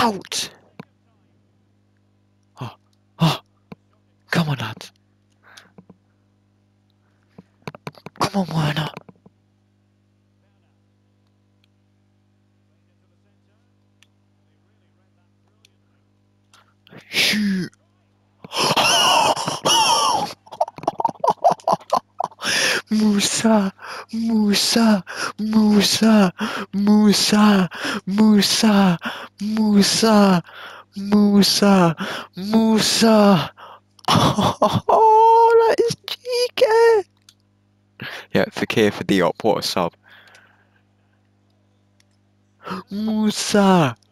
Out! Oh, oh, come on, lad. Come on, Werner. Shoot. Musa, Musa, Musa, Musa, Musa, Musa, Musa, Musa. Oh, that is cheeky. Yeah, Fekir for Diop, what a sub. Musa.